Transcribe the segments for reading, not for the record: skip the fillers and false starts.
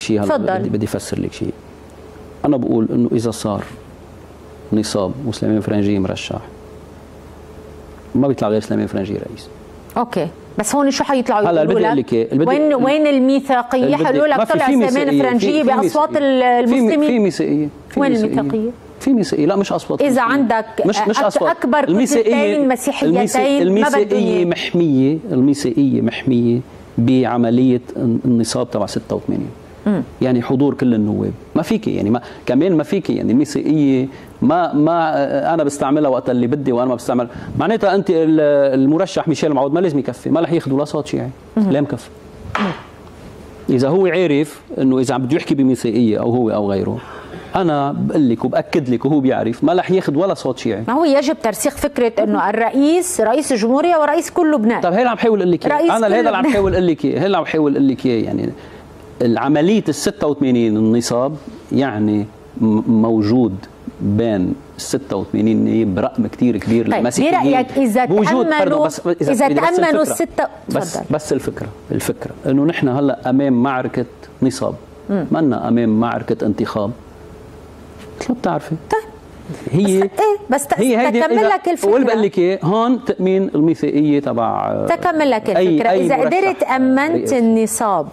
شيء هلا بدي افسر لك شيء. انا بقول انه اذا صار نصاب وسليمان فرنجي مرشح ما بيطلع غير سليمان فرنجي رئيس. اوكي، بس هون شو حيطلعوا هلا يقولوا لك؟ وين الميثاقيه؟ حيقولوا لك طلع سليمان فرنجي باصوات المسلمين. في ميثاقيه. وين الميثاقيه؟ في ميثاقيه، لا مش اصوات. اذا عندك مش أصوات. اكبر كتلتين مسيحيتين الميثاقيه محميه، الميثاقيه محميه بعمليه النصاب تبع 86. يعني حضور كل النواب، ما فيك يعني ما كمان ما فيك يعني الميثاقيه ما انا بستعملها وقت اللي بدي وانا ما بستعمل، معناتها انت المرشح ميشيل معوض ما لازم يكفي، ما رح ياخذ ولا صوت شيعي، لا مكفي. اذا هو عارف انه اذا عم بده يحكي بميثاقيه او هو او غيره، انا بقول لك وباكد لك وهو بيعرف ما رح ياخذ ولا صوت شيعي. ما هو يجب ترسيخ فكره انه الرئيس رئيس الجمهوريه ورئيس كل لبنان. طيب هي اللي عم بحاول اقول لك اياه، انا هذا اللي عم بحاول اقول لك اياه، هي اللي عم بحاول اقول لك اياه. يعني العمليه ال 86 النصاب يعني موجود بين ال 86 نائب برقم كثير كبير للمسيحيين. برايك اذا تامنوا السته بس الفكره انه نحن هلا امام معركه نصاب، ما لنا امام معركه انتخاب. مثل ما بتعرفي. طيب هي بس تكمل لك الفكره. واللي بقول لك اياه هون تامين الميثاقيه تبع تكمل لك الفكره. اذا قدرت امنت النصاب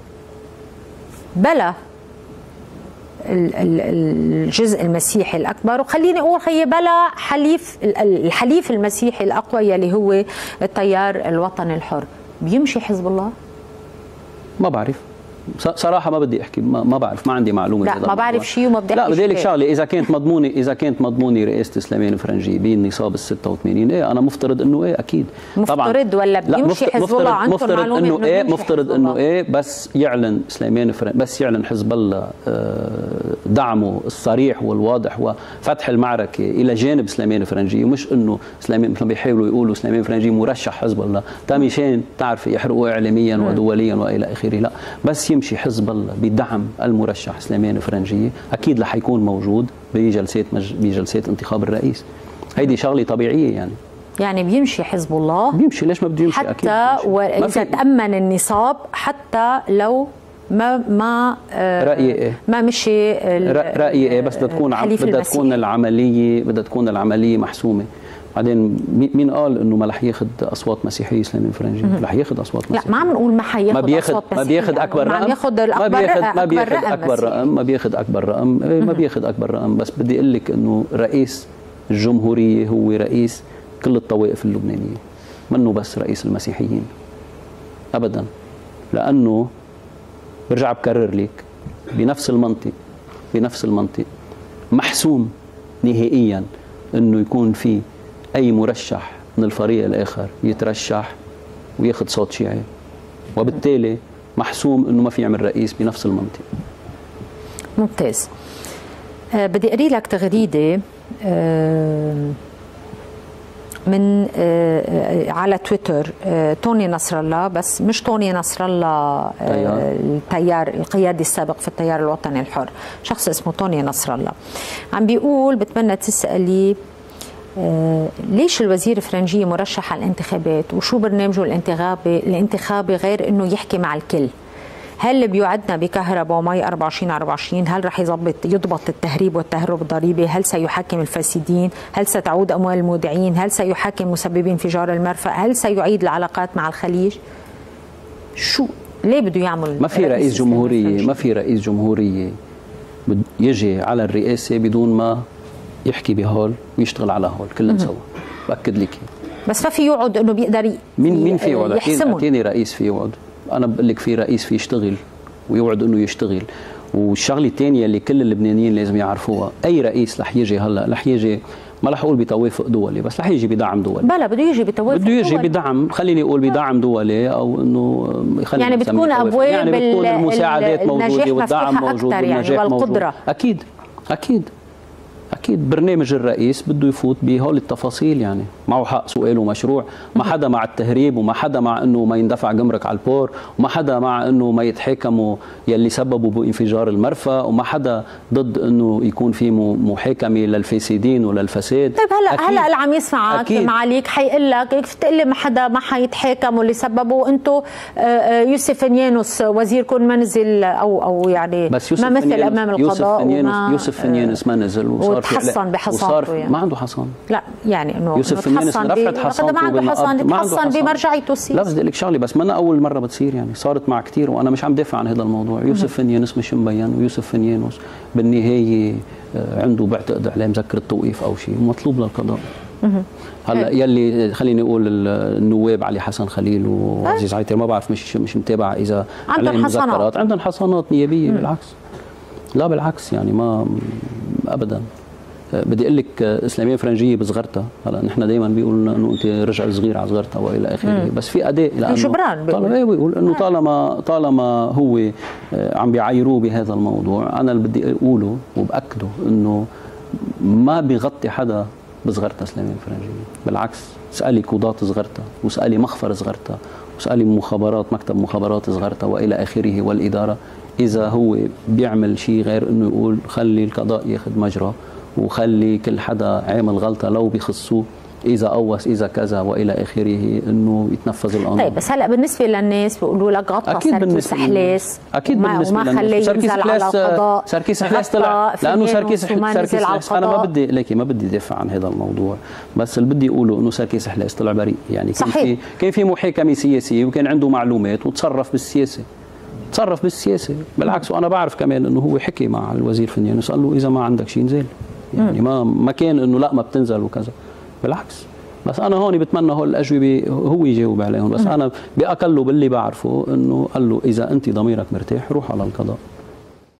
بلا الجزء المسيحي الاكبر، وخليني اقول بلا الحليف المسيحي الاقوى يلي هو التيار الوطني الحر، بيمشي حزب الله؟ ما بعرف صراحه، ما بدي احكي، ما بعرف، ما عندي معلومه. لا ما بعرف شيء وما بدي احكي. لا بدي لك شغله، اذا كانت مضمونه رئاسه سليمان فرنجي بالنصاب ال 86، انا مفترض انه اكيد. مفترض ولا بيمشي حزب الله؟ عندكم معلومه انه مفترض انه بس يعلن سليمان بس يعلن حزب الله دعمه الصريح والواضح وفتح المعركه الى جانب سليمان فرنجي، ومش انه سليمان مثل ما بيحاولوا يقولوا سليمان فرنجي مرشح حزب الله مشان تعرفي يحرقوه اعلاميا ودوليا والى اخره. لا، بس يمشي حزب الله بدعم المرشح سليمان فرنجي، اكيد رح يكون موجود بجلسات انتخاب الرئيس. هيدي شغله طبيعيه يعني بيمشي حزب الله، بيمشي. ليش ما بده يمشي؟ حتى اكيد واذا تامن النصاب، حتى لو ما رايي ايه؟ ما مشي رايي ايه؟ بس بدها تكون العمليه محسومه. بعدين مين قال انه ما رح ياخذ اصوات مسيحيه سليمان فرنجي؟ رح ياخذ اصوات مسيحيه. لا، ما عم نقول ما حياخذ اصوات مسيحيه، ما بياخذ اكبر رقم، ما بياخذ اكبر رقم. بس بدي اقول لك انه رئيس الجمهوريه هو رئيس كل الطوائف اللبنانيه، منه بس رئيس المسيحيين ابدا. لانه برجع بكرر لك بنفس المنطق محسوم نهائيا انه يكون في اي مرشح من الفريق الاخر يترشح وياخذ صوت شيعي، وبالتالي محسوم انه ما في يعمل رئيس بنفس المنطق. ممتاز. بدي اقري لك تغريده من على تويتر توني نصر الله، بس مش توني نصر الله التيار القيادي السابق في التيار الوطني الحر، شخص اسمه توني نصر الله. عم بيقول بتمنى تسألي ليش الوزير فرنجي مرشح على الانتخابات، وشو برنامجه الانتخابي غير انه يحكي مع الكل؟ هل بيوعدنا بكهرباء ومي 24/24؟ هل رح يضبط التهريب والتهرب الضريبي؟ هل سيحاكم الفاسدين؟ هل ستعود اموال المودعين؟ هل سيحاكم مسببين انفجار المرفأ؟ هل سيعيد العلاقات مع الخليج؟ شو ليه بده يعمل؟ ما في رئيس جمهوريه يجي على الرئاسه بدون ما يحكي بهول ويشتغل على هول كلهم سوا. باكد لك. بس ما في يقعد انه بيقدر مين في يقعد؟ اعطيني رئيس في يقعد. انا بقول لك في رئيس في يشتغل ويوعد انه يشتغل. والشغله الثانيه اللي كل اللبنانيين لازم يعرفوها، اي رئيس رح يجي هلا رح يجي، ما رح اقول بتوافق دولي، بس رح يجي بدعم دولي. بلا بده يجي بتوافق دولي، بده يجي بدعم، خليني اقول بدعم دولي، او انه يعني بتكون ابواب يعني بتكون المساعدات موجوده والدعم موجود والنجاح والقدره. اكيد برنامج الرئيس بده يفوت بهول التفاصيل يعني. معه حق سؤاله مشروع، ما حدا مع التهريب، وما حدا مع انه ما يندفع جمرك على البور، وما حدا مع انه ما يتحاكموا يلي سببوا بانفجار المرفأ، وما حدا ضد انه يكون في محاكمه للفاسدين وللفساد. طيب هلا اللي عم يسمعك معاليك حيقول لك كيف تقول لي ما حدا ما حيتحاكم واللي سببوا انتم يوسف فنيانوس وزيركم ما نزل او يعني ما مثل امام القضاء. يوسف فنيانوس ما نزل وصار تحصن بحصانته يعني. ما عنده حصان. لا يعني انه يوسف فنيانوس رفعت حصانته، ما عنده حصان، تحصن بمرجعيته السياسي. لا بدي اقول لك شغله، بس ما اول مره بتصير يعني، صارت مع كثير، وانا مش عم دافع عن هذا الموضوع. يوسف فنيانوس مش مبين، ويوسف فنيانوس بالنهايه عنده بعتقد اعلام مذكره توقيف او شيء مطلوب للقضاء. هلا يلي خليني اقول النواب علي حسن خليل وعزيز عيطر ما بعرف مش متابع اذا عندهم حصانات، عندهم حصانات نيابيه. بالعكس، لا بالعكس يعني ما ابدا. بدي اقول لك اسلاميه فرنجيه بصغرتها، هلا نحن دائما بيقولوا انه انت رجع صغير على صغرتها والى اخره، بس في اداء لانه جبران بيقول انه طالما هو عم بيعايروه بهذا الموضوع، انا اللي بدي اقوله وباكده انه ما بيغطي حدا بصغرتها اسلاميه فرنجيه. بالعكس، اسالي قضاة صغرتها، واسالي مخفر صغرتها، واسالي مكتب مخابرات صغرتها والى اخره والاداره، اذا هو بيعمل شيء غير انه يقول خلي القضاء ياخذ مجرى، وخلي كل حدا عامل غلطه لو بيخصوه اذا قوس اذا كذا والى اخره انه يتنفذ القانون. طيب بس هلا بالنسبه للناس بيقولوا لك غطى سركيس حلاس، اكيد بالنسبه وما خليه ينزل على القضاء. سركيس حلاس طلع لانه سركيس حلاس، انا ما بدي دافع عن هذا الموضوع، بس اللي بدي اقوله انه سركيس حلاس طلع بريء يعني. كان في محاكمه سياسيه وكان عنده معلومات وتصرف بالسياسه. بالعكس، وانا بعرف كمان انه هو حكي مع الوزير فنيانوس قال له اذا ما عندك شيء نزل يعني، ما كان انه لا ما بتنزل وكذا، بالعكس. بس انا هون بتمنى هول الاجوبه هو يجاوب عليهم، بس انا باقله باللي بعرفه انه قال له اذا انت ضميرك مرتاح روح على القضاء.